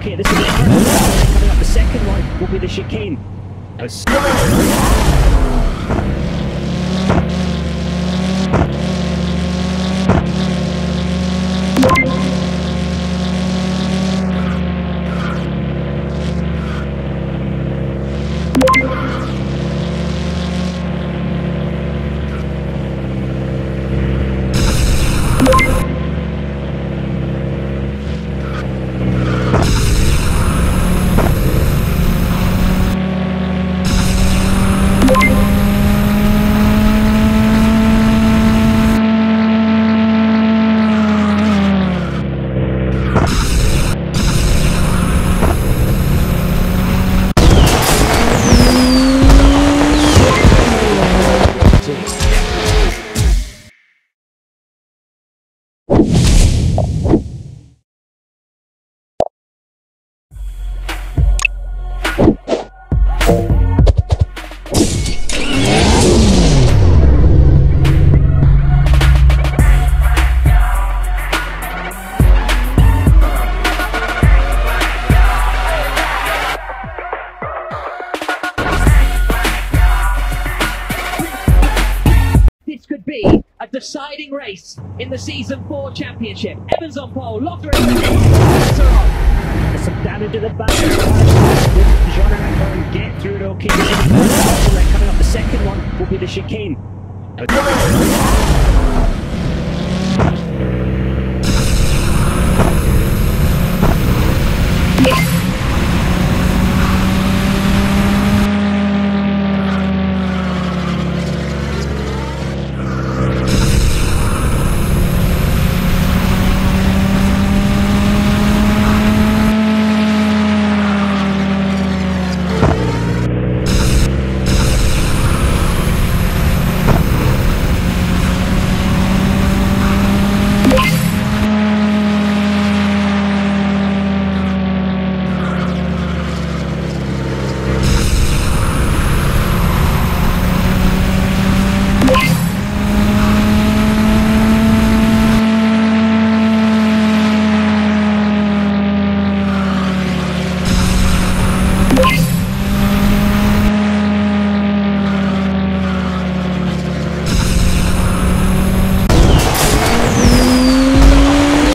Okay, this is the first one. Coming up, the second one will be the chicane. This could be a deciding race in the Season 4 Championship. Evans on pole, Lotter in the There's some damage at the back. Jean get through it okay. Coming up, the second one will be the chicane.